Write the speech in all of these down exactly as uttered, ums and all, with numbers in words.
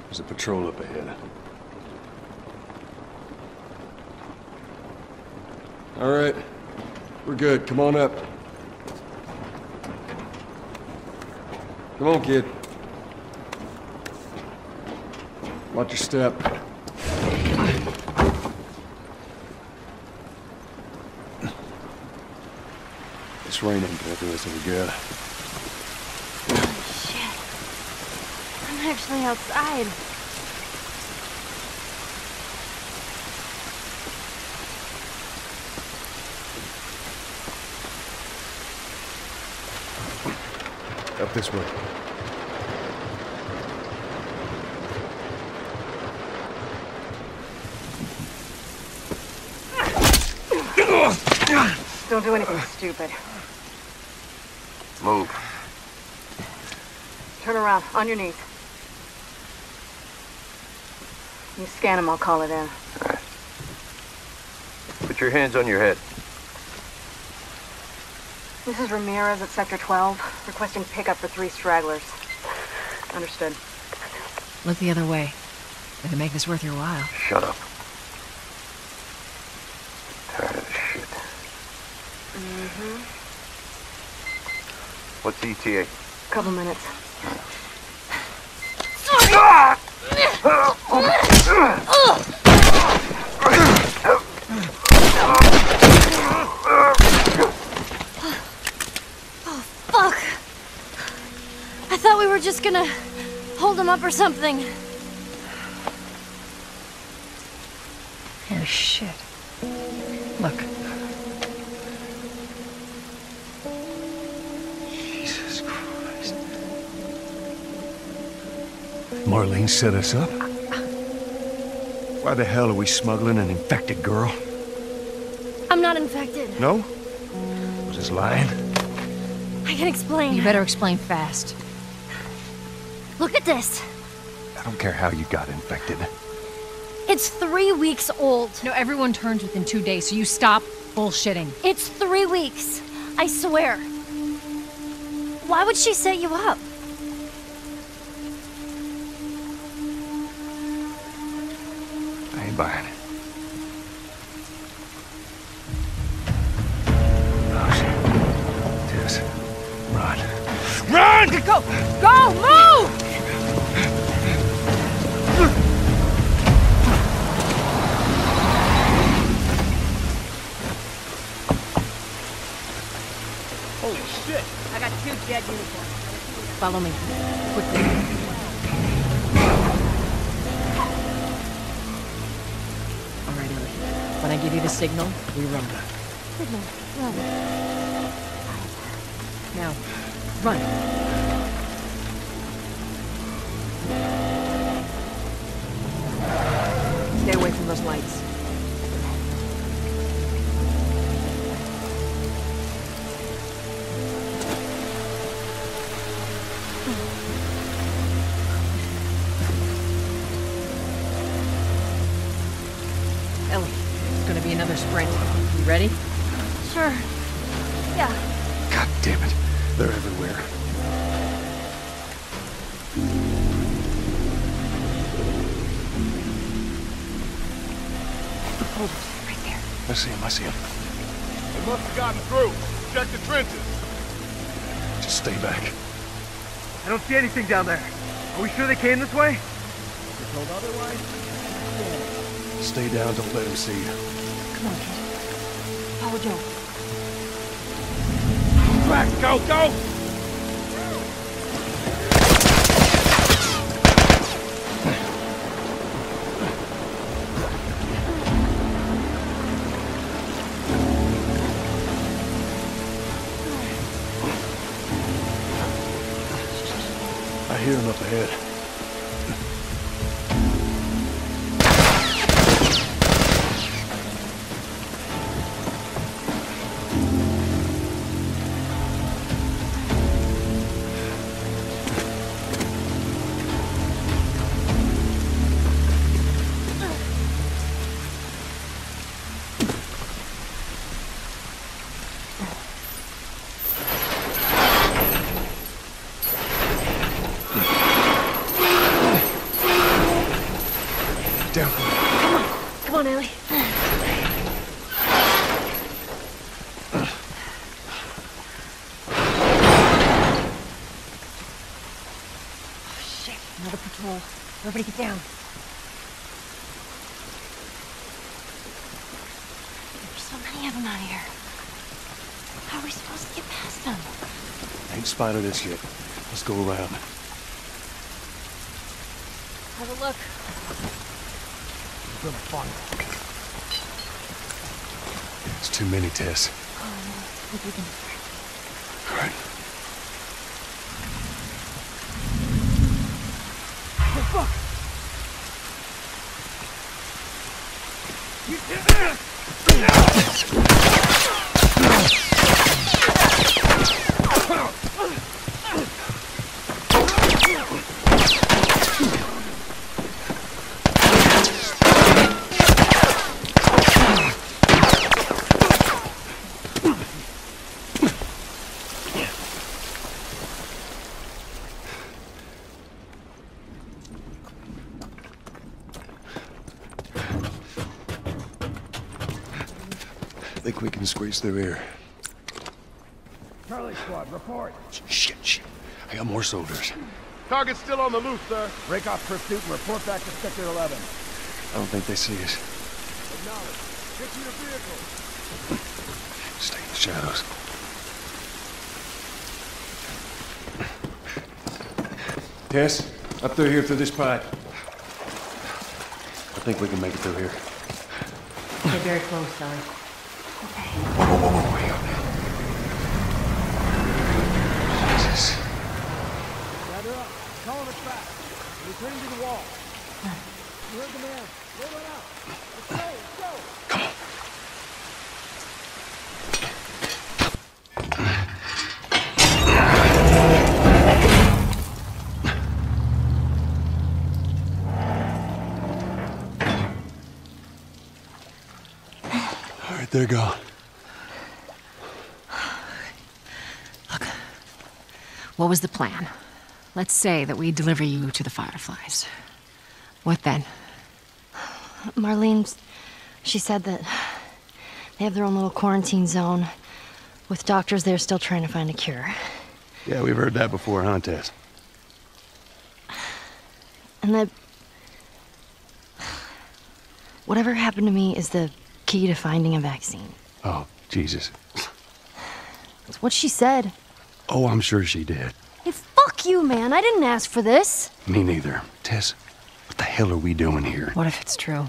There's a patrol up ahead. All right. We're good. Come on up. Come on, kid. Watch your step. It's raining, but everything we got. Holy shit. I'm actually outside. Up this way. Don't do anything stupid. Move. Turn around, on your knees. You scan him, I'll call it in. All right. Put your hands on your head. This is Ramirez at Sector twelve, requesting pickup for three stragglers. Understood. Look the other way. Gonna make this worth your while. Shut up. Tired of this shit. Mm-hmm. What's E T A? Couple minutes. Oh, fuck. I thought we were just gonna hold him up or something. Oh, shit. Look. Jesus Christ. Marlene set us up? Why the hell are we smuggling an infected girl? I'm not infected. No? Was this lying? I can explain. You better explain fast. Look at this. I don't care how you got infected. It's three weeks old. No, everyone turns within two days, so you stop bullshitting. It's three weeks. I swear. Why would she set you up? I ain't buying it. Oh, shit. Tess. Run. Run! Go! Go! Move! Holy shit! I got two dead uniforms. Follow me. Quickly. All right, Ellie. When I give you the signal, we run. Signal. Run. Now, run. Stay away from those lights. Ellie, it's gonna be another sprint. You ready? Sure. Yeah. God damn it. They're everywhere. Oh, right there. I see him, I see him. They must have gotten through. Check the trenches. Just stay back. I don't see anything down there. Are we sure they came this way? We're told otherwise. Stay down, don't let him see you. Come on, kid. Follow Joe. Back, go, go! I hear him up ahead. patrol. Everybody get down. There's so many of them out here. How are we supposed to get past them? Ain't spotted us yet. Let's go around. Have a look. We're gonna find them. It's too many, Tess. Oh, no. Think we can... All right. Oh, fuck! I think we can squeeze through here. Charlie Squad, report. Shit, shit. I got more soldiers. Target's still on the loose, sir. Break off pursuit and report back to Sector eleven. I don't think they see us. Acknowledge. Get to your vehicle. Stay in the shadows. Tess, up through here through this pipe. I think we can make it through here. Get very close, Ellie. Whoa, whoa, whoa, whoa, hang on. Jesus. Gather up. Calling us back. Returning to the wall. You heard the man. Roll it out. Let's go, let's go. Come on. All right, they're gone. Look, what was the plan? Let's say that we deliver you to the Fireflies. What then? Marlene, she said that they have their own little quarantine zone with doctors there still trying to find a cure. Yeah, we've heard that before, huh, Tess? And that whatever happened to me is the key to finding a vaccine. Oh, Jesus. It's what she said. Oh, I'm sure she did. Hey, fuck you, man. I didn't ask for this. Me neither. Tess, what the hell are we doing here? What if it's true?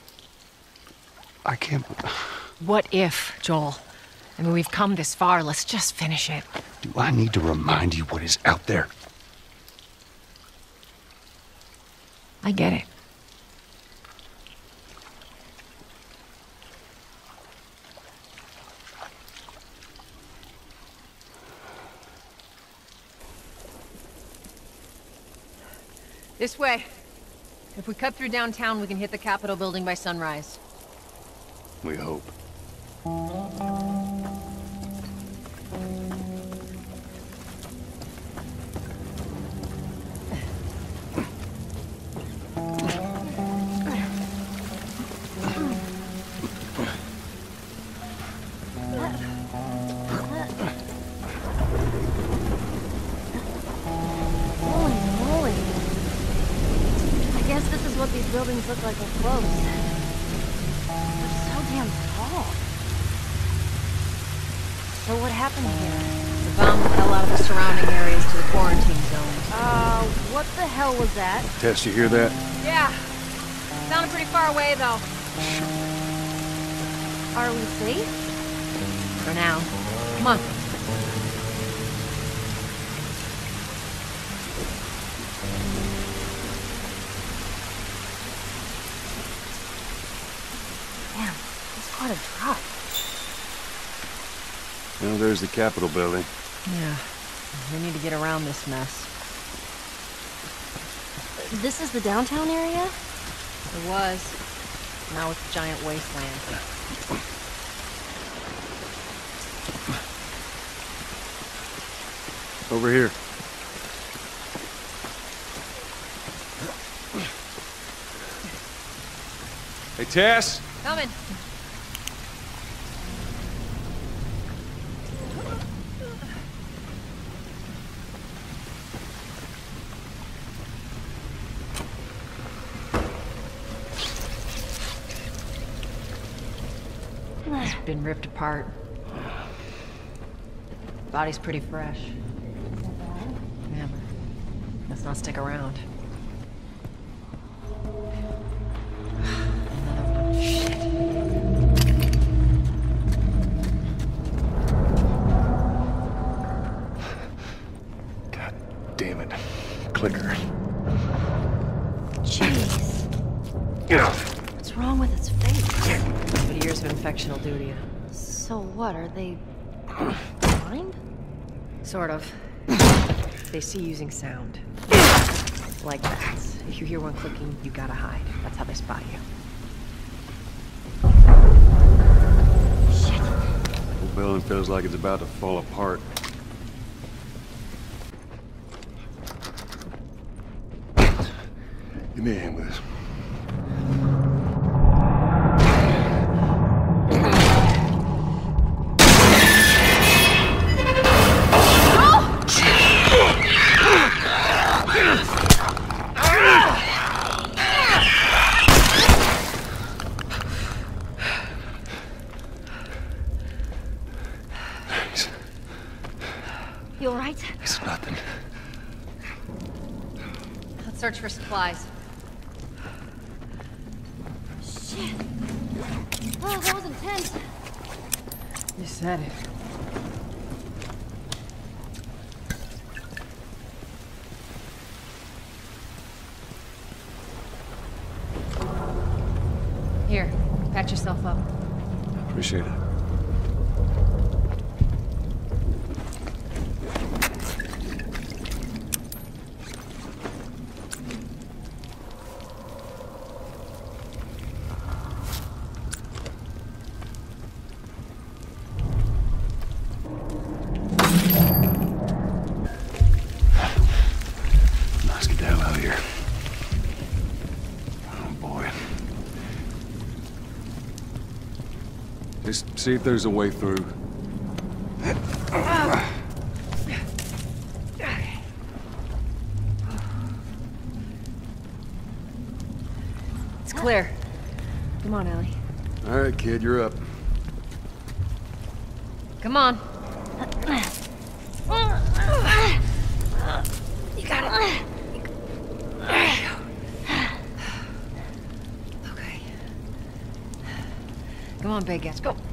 I can't... What if, Joel? I mean, we've come this far. Let's just finish it. Do I need to remind you what is out there? I get it. This way. If we cut through downtown, we can hit the Capitol building by sunrise. We hope. Holy moly. I guess this is what these buildings look like up close. They're so damn tall. So what happened here? The bomb the hell out of the surrounding areas to the quarantine zone. Uh, what the hell was that? Tess, you hear that? Yeah. Sounded pretty far away, though. Are we safe? For now. Come on. Damn, that's quite a drop. Well, there's the Capitol building. Yeah. We need to get around this mess. This is the downtown area? It was. Now it's a giant wasteland. Over here. Hey, Tess? Coming. been ripped apart. Body's pretty fresh. Yeah, but let's not stick around. Another one. Shit. God damn it. Clicker. Jeez. What's wrong with its face? But years of infection will do to you. So what, are they blind? Sort of. They see using sound. Like bats. If you hear one clicking, you gotta hide. That's how they spot you. The building feels like it's about to fall apart. Give me a hand with this. You alright? It's nothing. Let's search for supplies. Shit. Oh, that was intense. You said it. Here, patch yourself up. Appreciate it. Let's get the hell out of here. Oh boy. Just see if there's a way through. It's clear. Come on, Ellie. All right, kid, you're up. Come on. You got it. Okay. Come on, big guys, go.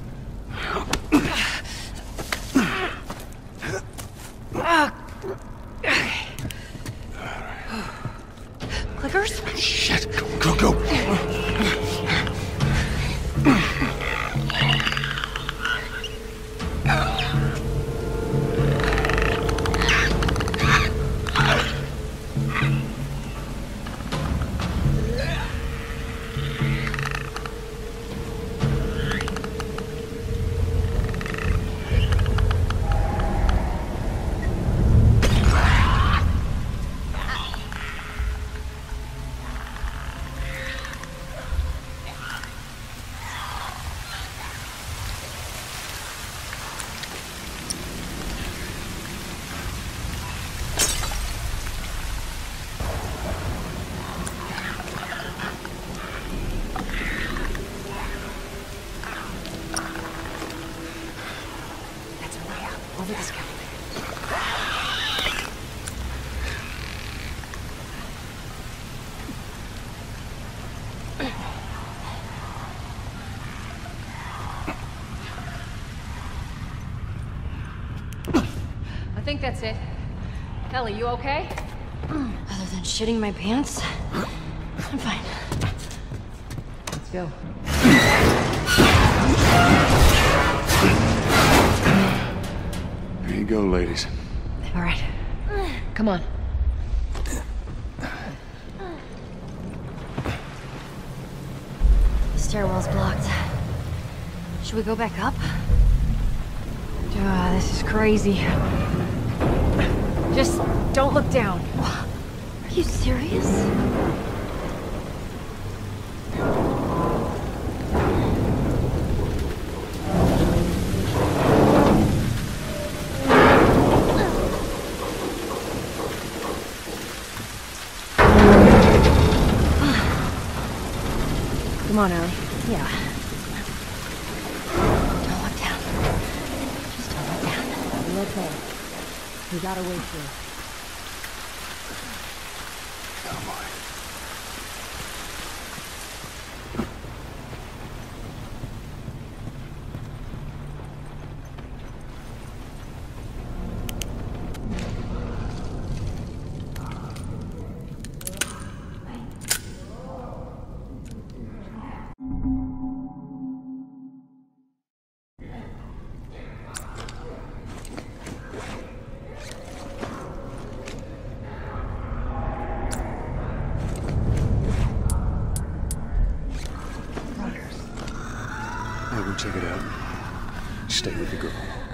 Clickers? Shit, go, go, go. Over this counter. I think that's it. Ellie, you okay? Other than shitting my pants, I'm fine. Let's go. There you go, ladies. All right. Come on. The stairwell's blocked. Should we go back up? Ah, this is crazy. Just don't look down. Are you serious? Come on, Ellie. Yeah. okay. We gotta wait here. Come on. Check it out. Stay with the girl.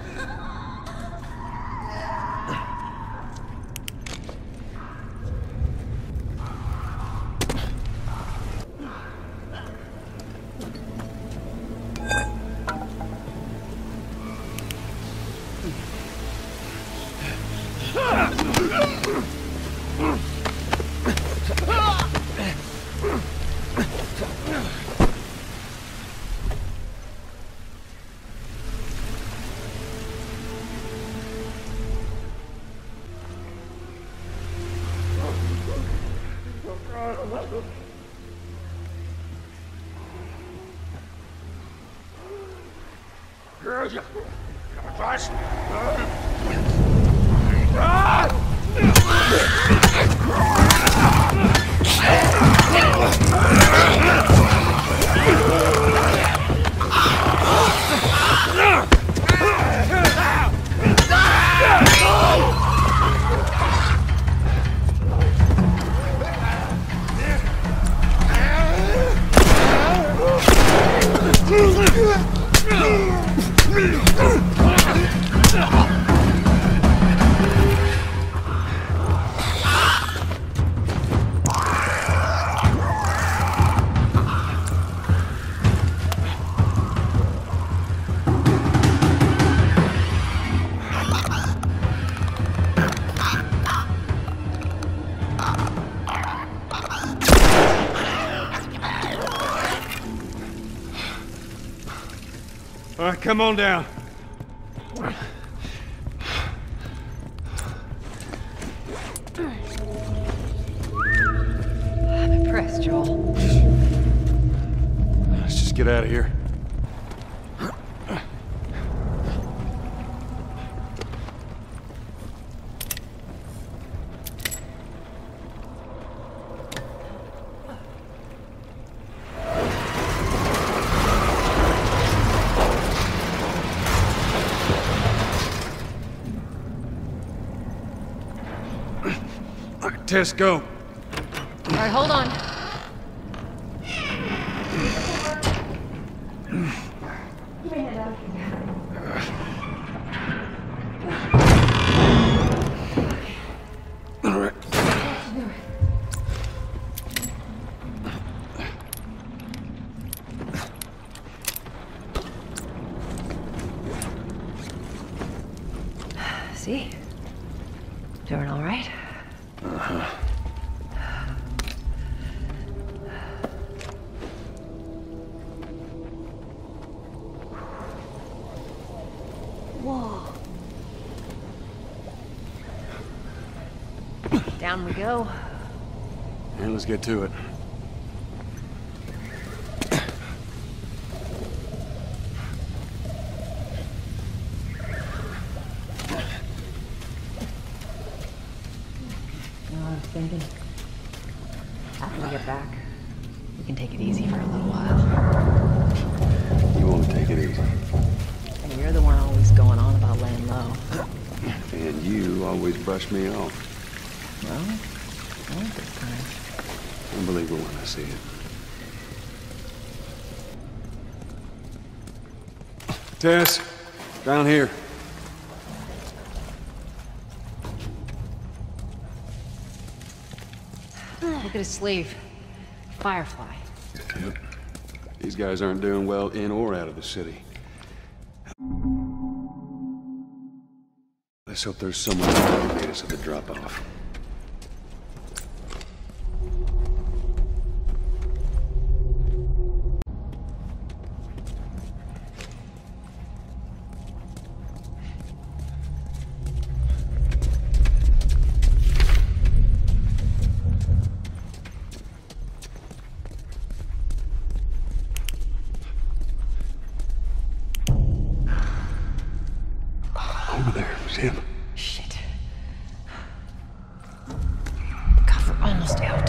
All right, come on down. I'm impressed, Joel. Let's just get out of here. Tess, go. All right, hold on. All right. See? Doing all right? Uh-huh. Whoa. Down we go. And let's get to it. Thinking. After we get back, we can take it easy for a little while. You want to take it easy. And you're the one always going on about laying low. And you always brush me off. Well, not this time. Unbelievable when I see it. Tess, down here. Look at his sleeve. Firefly. Yep. These guys aren't doing well in or out of the city. Let's hope there's someone who can meet us at the drop-off. him. Shit. God, we're almost out.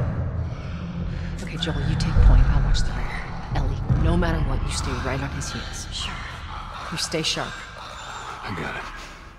Okay, Joel, you take point. I'll watch the rear. Ellie, no matter what, you stay right on his heels. Sure. You stay sharp. I got it.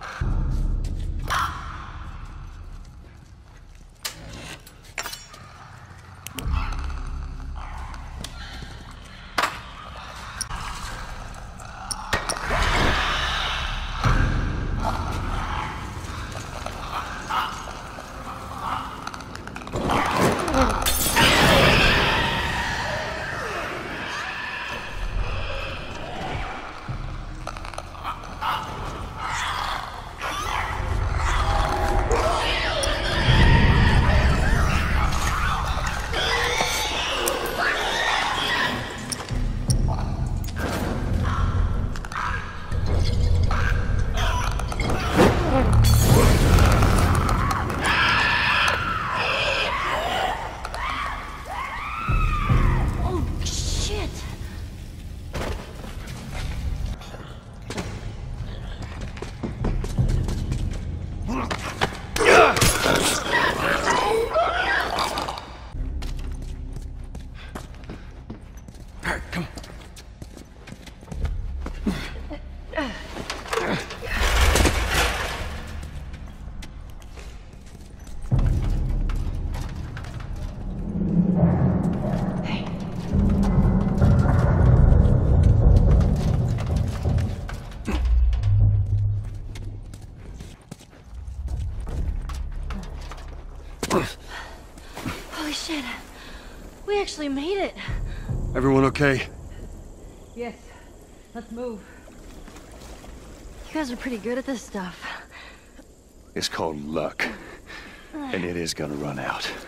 Holy shit. We actually made it. Everyone okay? Yes. Let's move. You guys are pretty good at this stuff. It's called luck. And it is gonna run out.